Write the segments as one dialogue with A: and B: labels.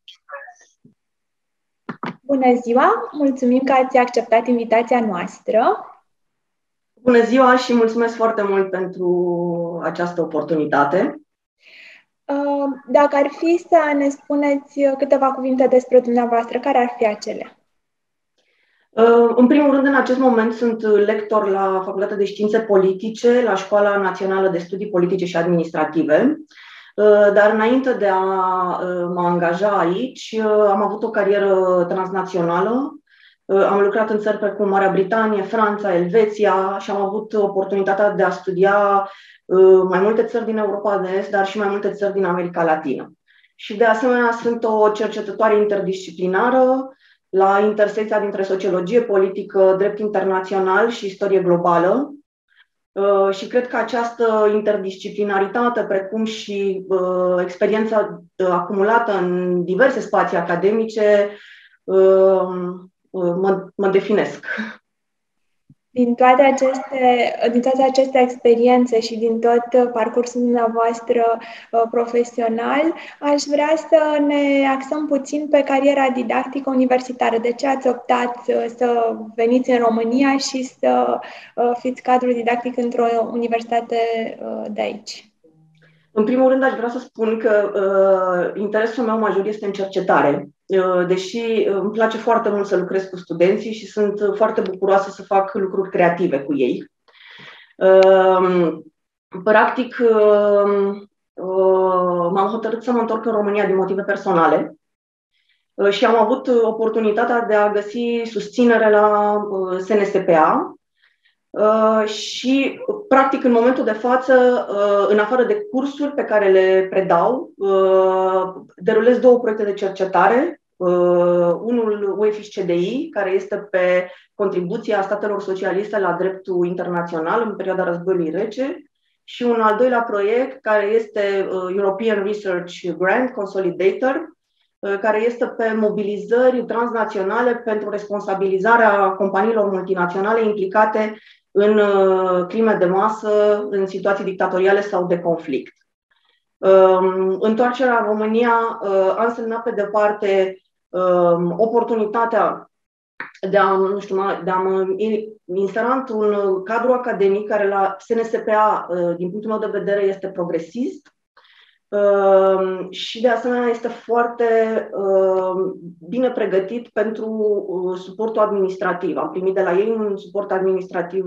A: Bună ziua! Mulțumim că ați acceptat invitația noastră.
B: Bună ziua și mulțumesc foarte mult pentru această oportunitate.
A: Dacă ar fi să ne spuneți câteva cuvinte despre dumneavoastră, care ar fi acelea?
B: În primul rând, în acest moment sunt lector la Facultatea de Științe Politice, la Școala Națională de Studii Politice și Administrative. Dar înainte de a mă angaja aici, am avut o carieră transnațională. Am lucrat în țări precum Marea Britanie, Franța, Elveția și am avut oportunitatea de a studia mai multe țări din Europa de Est, dar și mai multe țări din America Latină. Și de asemenea sunt o cercetătoare interdisciplinară la intersecția dintre sociologie politică, drept internațional și istorie globală. Și cred că această interdisciplinaritate, precum și experiența acumulată în diverse spații academice, mă definesc.
A: Din toate aceste experiențe și din tot parcursul dumneavoastră profesional, aș vrea să ne axăm puțin pe cariera didactică universitară. De ce ați optat să veniți în România și să fiți cadru didactic într-o universitate de aici?
B: În primul rând, aș vrea să spun că interesul meu major este în cercetare, deși îmi place foarte mult să lucrez cu studenții și sunt foarte bucuroasă să fac lucruri creative cu ei. Practic, m-am hotărât să mă întorc în România din motive personale și am avut oportunitatea de a găsi susținere la SNSPA. Și, practic, în momentul de față, în afară de cursuri pe care le predau, derulez două proiecte de cercetare. Unul UEFIS CDI, care este pe contribuția statelor socialiste la dreptul internațional în perioada războiului rece, și un al doilea proiect, care este European Research Grant Consolidator, care este pe mobilizări transnaționale pentru responsabilizarea companiilor multinaționale implicate în crime de masă, în situații dictatoriale sau de conflict. Întoarcerea în România a însemnat, pe de parte, oportunitatea de a mă insera într-un cadru academic care la SNSPA, din punctul meu de vedere, este progresist, și de asemenea este foarte bine pregătit pentru suportul administrativ. Am primit de la ei un suport administrativ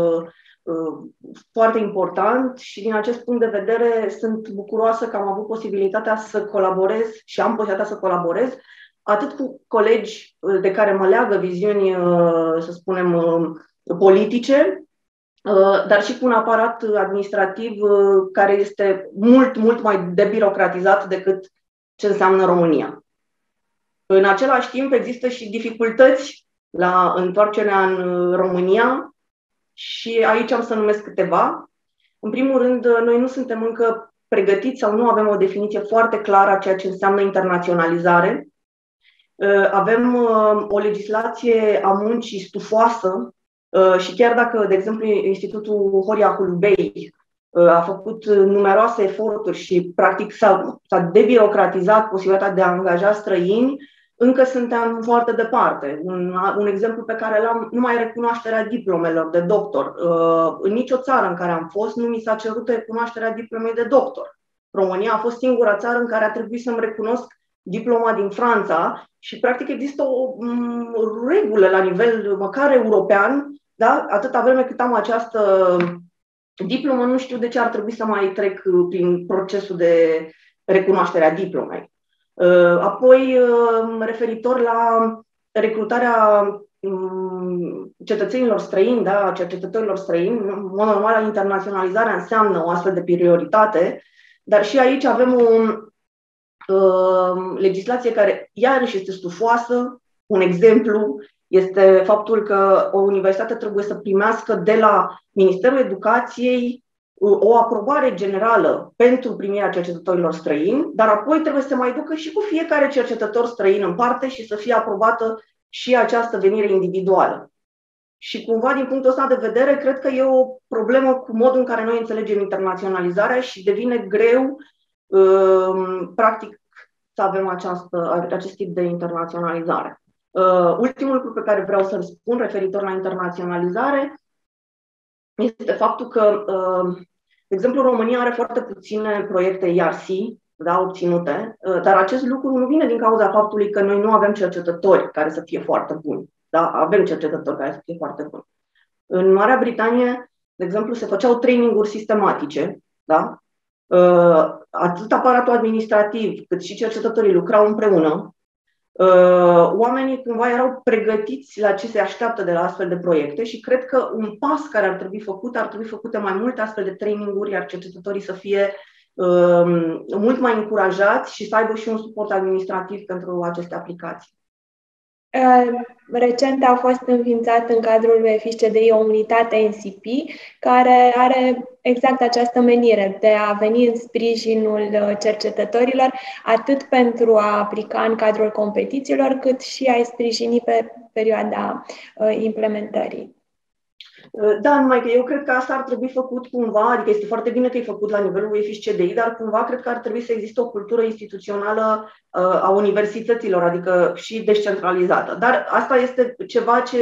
B: foarte important și din acest punct de vedere sunt bucuroasă că am avut posibilitatea să colaborez și am posibilitatea să colaborez atât cu colegi de care mă leagă viziuni, să spunem, politice, dar și cu un aparat administrativ care este mult, mult mai debirocratizat decât ce înseamnă România. În același timp, există și dificultăți la întoarcerea în România și aici am să numesc câteva. În primul rând, noi nu suntem încă pregătiți sau nu avem o definiție foarte clară a ceea ce înseamnă internaționalizare. Avem o legislație a muncii stufoasă și chiar dacă, de exemplu, Institutul Horia Hulubei a făcut numeroase eforturi și, practic, s-a debirocratizat posibilitatea de a angaja străini, încă suntem foarte departe. Un exemplu pe care l-am, numai recunoașterea diplomelor de doctor. În nicio țară în care am fost nu mi s-a cerut recunoașterea diplomei de doctor. România a fost singura țară în care a trebuit să-mi recunosc diploma din Franța și, practic, există o regulă la nivel măcar european, da? Atâta vreme cât am această diplomă, nu știu de ce ar trebui să mai trec prin procesul de recunoaștere a diplomei. Apoi, referitor la recrutarea cetățenilor străini, da, cercetătorilor străini, în mod normal, internaționalizarea înseamnă o astfel de prioritate, dar și aici avem o legislație care iarăși este stufoasă. Un exemplu este faptul că o universitate trebuie să primească de la Ministerul Educației o aprobare generală pentru primirea cercetătorilor străini, dar apoi trebuie să mai ducă și cu fiecare cercetător străin în parte și să fie aprobată și această venire individuală. Și cumva, din punctul ăsta de vedere, cred că e o problemă cu modul în care noi înțelegem internaționalizarea și devine greu, practic, să avem acest tip de internaționalizare. Ultimul lucru pe care vreau să-l spun referitor la internaționalizare este faptul că, de exemplu, România are foarte puține proiecte ERC, da, obținute, dar acest lucru nu vine din cauza faptului că noi nu avem cercetători care să fie foarte buni. Da? Avem cercetători care să fie foarte buni. În Marea Britanie, de exemplu, se făceau traininguri sistematice, da? Atât aparatul administrativ cât și cercetătorii lucrau împreună. Oamenii cumva erau pregătiți la ce se așteaptă de la astfel de proiecte și cred că un pas care ar trebui făcute mai multe astfel de traininguri, iar cercetătorii să fie mult mai încurajați și să aibă și un suport administrativ pentru aceste aplicații.
A: Recent a fost înființat în cadrul FISCDI o unitate NCP care are exact această menire de a veni în sprijinul cercetătorilor, atât pentru a aplica în cadrul competițiilor, cât și a-i sprijini pe perioada implementării.
B: Da, numai că eu cred că asta ar trebui făcut cumva, adică este foarte bine că e făcut la nivelul FISCDI, dar cumva cred că ar trebui să existe o cultură instituțională a universităților, adică și descentralizată. Dar asta este ceva ce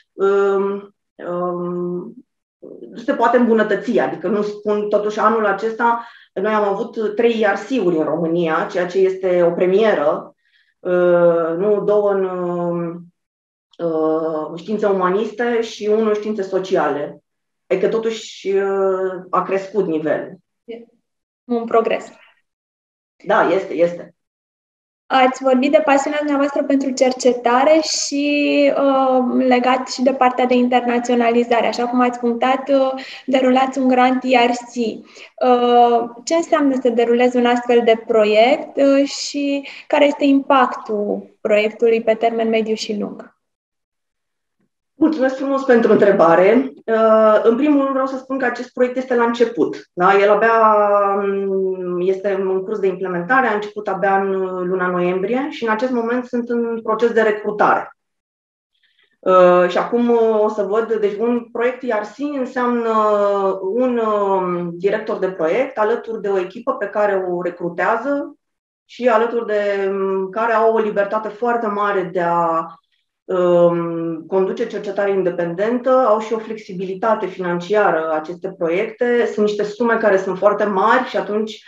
B: se poate îmbunătăți, adică nu spun, totuși anul acesta noi am avut 3 IRC-uri în România, ceea ce este o premieră, nu 2 în științe umaniste și 1 în științe sociale. Adică totuși a crescut nivelul.
A: Un progres.
B: Da, este.
A: Ați vorbit de pasiunea dumneavoastră pentru cercetare și legat și de partea de internaționalizare. Așa cum ați punctat, derulați un grant ERC. Ce înseamnă să derulezi un astfel de proiect și care este impactul proiectului pe termen mediu și lung?
B: Mulțumesc frumos pentru întrebare. În primul rând vreau să spun că acest proiect este la început. Da? El abia este în curs de implementare, a început abia în luna noiembrie și în acest moment sunt în proces de recrutare. Și acum o să văd, deci un proiect ERC înseamnă un director de proiect alături de o echipă pe care o recrutează și alături de care au o libertate foarte mare de a conduce cercetare independentă, au și o flexibilitate financiară aceste proiecte. Sunt niște sume care sunt foarte mari și atunci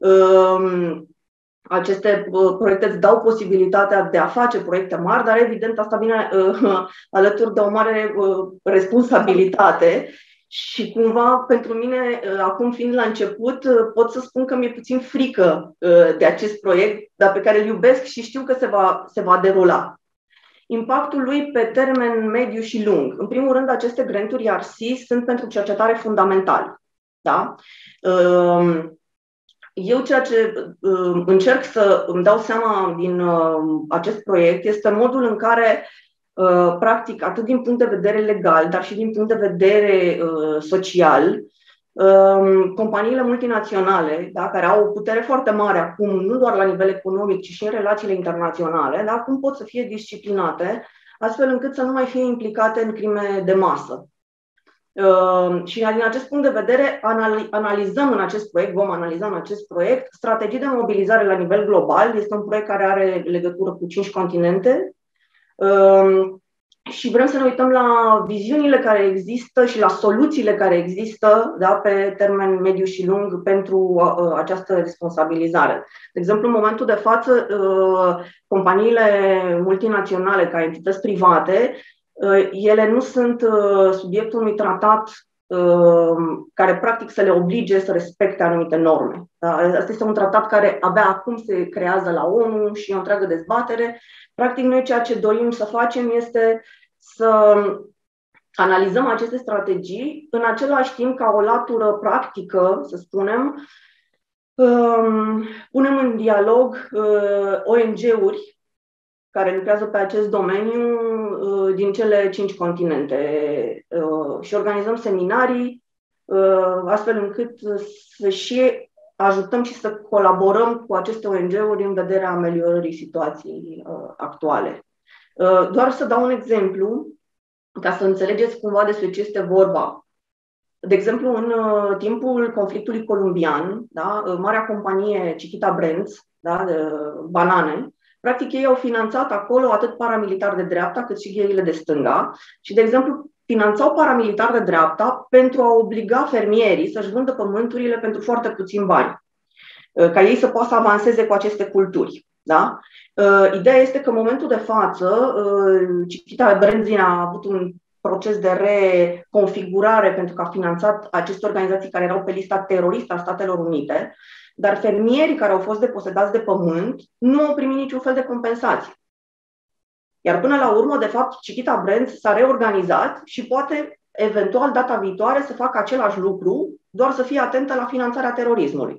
B: aceste proiecte îți dau posibilitatea de a face proiecte mari, dar evident asta vine alături de o mare responsabilitate și cumva pentru mine, acum fiind la început, pot să spun că mi-e puțin frică de acest proiect, dar pe care îl iubesc și știu că se va derula. Impactul lui pe termen mediu și lung. În primul rând, aceste granturi ERC sunt pentru cercetare fundamentală. Da? Eu ceea ce încerc să îmi dau seama din acest proiect este modul în care, practic, atât din punct de vedere legal, dar și din punct de vedere social, companiile multinaționale, da, care au o putere foarte mare acum, nu doar la nivel economic, ci și în relațiile internaționale, da, cum pot să fie disciplinate, astfel încât să nu mai fie implicate în crime de masă. Și din acest punct de vedere analizăm în acest proiect, vom analiza în acest proiect strategii de mobilizare la nivel global. Este un proiect care are legătură cu 5 continente. Și vrem să ne uităm la viziunile care există și la soluțiile care există, da, pe termen mediu și lung pentru această responsabilizare. De exemplu, în momentul de față, companiile multinaționale ca entități private, ele nu sunt subiectul unui tratat care practic să le oblige să respecte anumite norme. Da? Asta este un tratat care abia acum se creează la ONU și e o întreagă dezbatere. Practic, noi ceea ce dorim să facem este să analizăm aceste strategii, în același timp ca o latură practică, să spunem, punem în dialog ONG-uri care lucrează pe acest domeniu din cele 5 continente și organizăm seminarii astfel încât să și ajutăm și să colaborăm cu aceste ONG-uri în vederea ameliorării situației actuale. Doar să dau un exemplu, ca să înțelegeți cumva despre ce este vorba. De exemplu, în timpul conflictului columbian, da, marea companie Chiquita Brands, da, de banane, practic ei au finanțat acolo atât paramilitari de dreapta cât și gherile de stânga și, de exemplu, finanțau paramilitari de dreapta pentru a obliga fermierii să-și vândă pământurile pentru foarte puțin bani, ca ei să poată să avanseze cu aceste culturi. Da? Ideea este că în momentul de față, Chiquita Brands a avut un proces de reconfigurare pentru că a finanțat aceste organizații care erau pe lista teroristă a Statelor Unite, dar fermierii care au fost deposedați de pământ nu au primit niciun fel de compensație. Iar până la urmă, de fapt, Chiquita Brands s-a reorganizat și poate, eventual, data viitoare să facă același lucru, doar să fie atentă la finanțarea terorismului.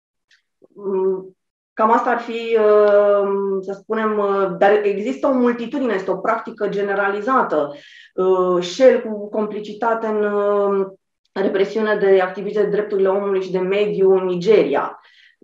B: Cam asta ar fi, să spunem, dar există o multitudine, este o practică generalizată. Shell cu complicitate în represiune de activiști de drepturile omului și de mediu în Nigeria.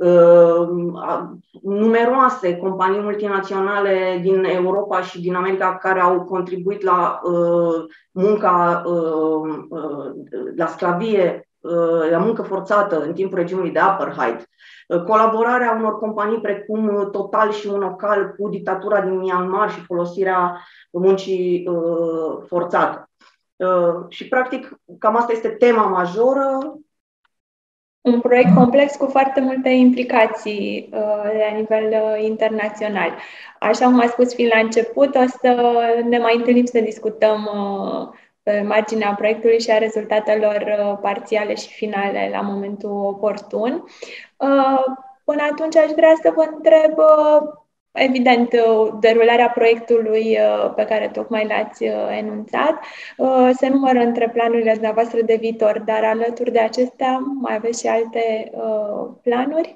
B: Numeroase companii multinaționale din Europa și din America care au contribuit la munca, la sclavie, la muncă forțată în timpul regimului de apartheid. Colaborarea unor companii precum Total și Unocal cu dictatura din Myanmar și folosirea muncii forțate. Și, practic, cam asta este tema majoră.
A: Un proiect complex cu foarte multe implicații la nivel internațional. Așa cum a spus Phil la început, o să ne mai întâlnim să discutăm pe marginea proiectului și a rezultatelor parțiale și finale la momentul oportun. Până atunci aș vrea să vă întreb, evident, derularea proiectului pe care tocmai l-ați enunțat se numără între planurile dumneavoastră de viitor, dar alături de acestea mai aveți și alte planuri?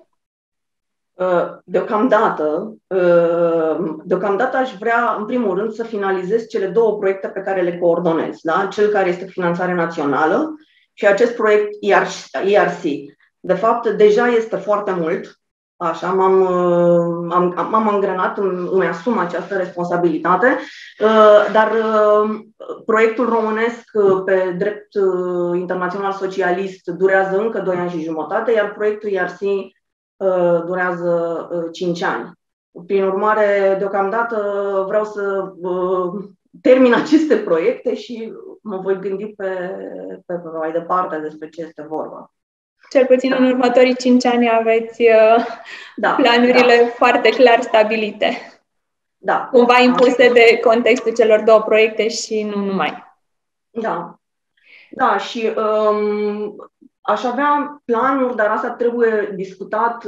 B: Deocamdată aș vrea, în primul rând, să finalizez cele două proiecte pe care le coordonez. Da? Cel care este finanțare națională și acest proiect ERC. De fapt, deja este foarte mult. Așa, m-am angrenat, îmi asum această responsabilitate, dar proiectul românesc pe drept internațional socialist durează încă 2 ani și jumătate, iar proiectul ERC durează 5 ani. Prin urmare, deocamdată vreau să termin aceste proiecte și mă voi gândi pe mai departe despre ce este vorba.
A: Cel puțin în următorii 5 ani aveți planurile foarte clar stabilite.
B: Da.
A: Cumva impuse de contextul celor două proiecte și nu numai.
B: Da. Da, și aș avea planuri, dar asta trebuie discutat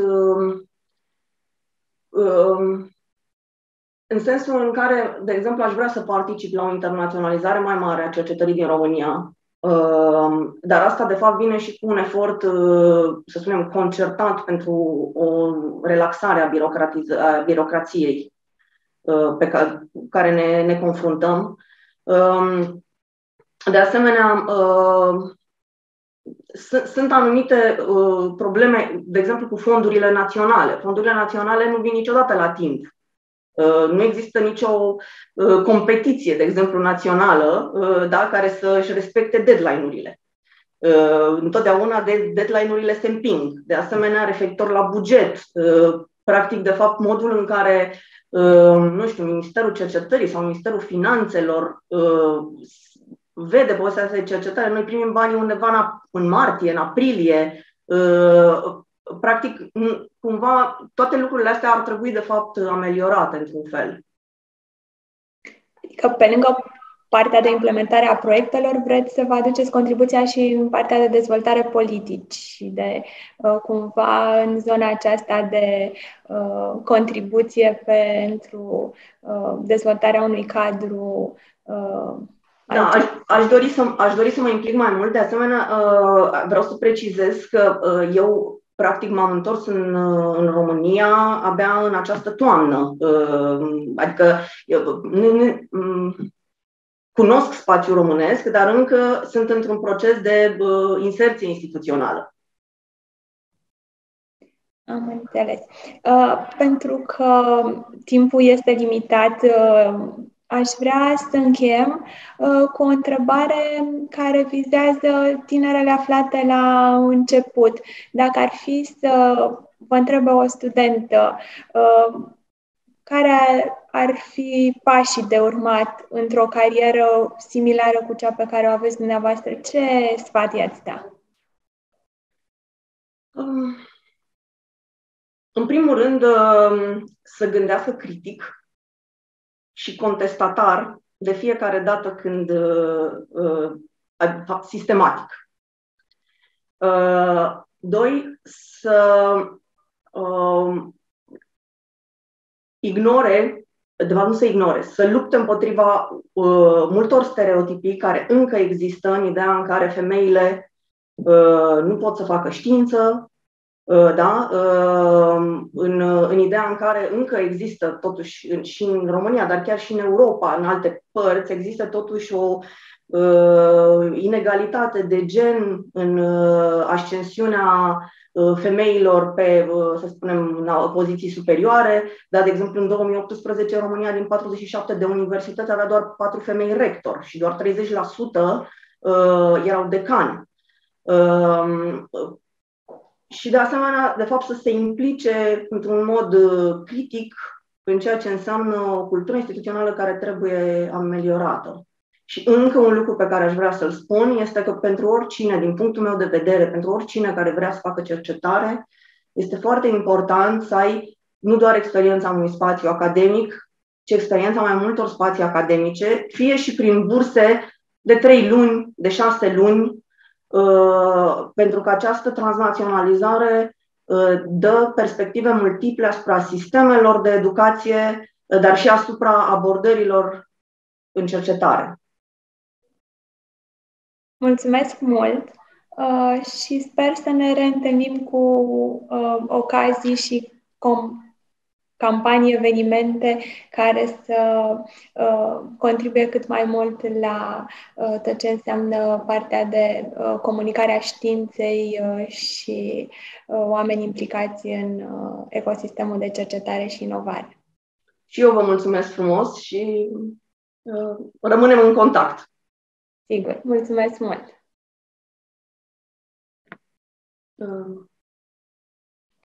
B: în sensul în care, de exemplu, aș vrea să particip la o internaționalizare mai mare a cercetării din România. Dar asta, de fapt, vine și cu un efort, să spunem, concertat pentru o relaxare a birocrației pe care ne confruntăm. De asemenea, sunt anumite probleme, de exemplu, cu fondurile naționale. Fondurile naționale nu vin niciodată la timp. Nu există nicio competiție, de exemplu, națională, da, care să-și respecte deadline-urile. Întotdeauna deadline-urile se împing. De asemenea, referitor la buget, practic, de fapt, modul în care, nu știu, Ministerul Cercetării sau Ministerul Finanțelor vede povestea de cercetare, noi primim banii undeva în martie, în aprilie. Practic, cumva, toate lucrurile astea ar trebui, de fapt, ameliorate într-un fel.
A: Adică, pe lângă partea de implementare a proiectelor, vreți să vă aduceți contribuția și în partea de dezvoltare politici și de, cumva, în zona aceasta de contribuție pentru dezvoltarea unui cadru.
B: Da, aș dori să mă implic mai mult. De asemenea, vreau să precizez că eu, practic, m-am întors în România abia în această toamnă. Adică cunosc spațiul românesc, dar încă sunt într-un proces de inserție instituțională.
A: Am înțeles. Pentru că timpul este limitat, aș vrea să încheiem cu o întrebare care vizează tinerele aflate la început. Dacă ar fi să vă întrebe o studentă care ar fi pașii de urmat într-o carieră similară cu cea pe care o aveți dumneavoastră, ce sfat i-ați da?
B: În primul rând, să gândească critic și contestatar de fiecare dată când, sistematic. Doi, să ignore, de fapt nu să ignore, să lupte împotriva multor stereotipii care încă există în ideea în care femeile nu pot să facă știință, da? În ideea în care încă există, totuși, și în România, dar chiar și în Europa, în alte părți, există totuși o inegalitate de gen în ascensiunea femeilor pe, să spunem, poziții superioare. Dar, de exemplu, în 2018, România, din 47 de universități, avea doar 4 femei rector și doar 30% erau decani. Și, de asemenea, de fapt, să se implice într-un mod critic în ceea ce înseamnă o cultură instituțională care trebuie ameliorată. Și încă un lucru pe care aș vrea să-l spun este că pentru oricine, din punctul meu de vedere, pentru oricine care vrea să facă cercetare, este foarte important să ai nu doar experiența unui spațiu academic, ci experiența mai multor spații academice, fie și prin burse de 3 luni, de 6 luni, pentru că această transnaționalizare dă perspective multiple asupra sistemelor de educație, dar și asupra abordărilor în cercetare.
A: Mulțumesc mult și sper să ne reîntâlnim cu ocazii și campanii, evenimente care să contribuie cât mai mult la tot ce înseamnă partea de comunicare a științei și oameni implicați în ecosistemul de cercetare și inovare.
B: Și eu vă mulțumesc frumos și rămânem în contact.
A: Sigur, mulțumesc mult!